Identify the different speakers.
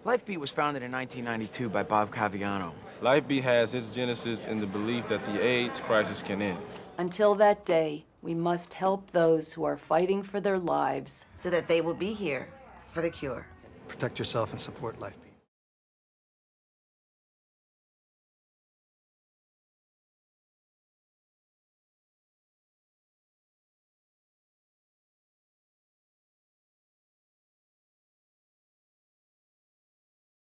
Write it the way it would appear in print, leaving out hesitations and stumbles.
Speaker 1: Lifebeat was founded in 1992 by Bob Caviano.
Speaker 2: Lifebeat has its genesis in the belief that the AIDS crisis can end.
Speaker 3: Until that day, we must help those who are fighting for their lives
Speaker 4: so that they will be here for the cure.
Speaker 5: Protect yourself and support Lifebeat.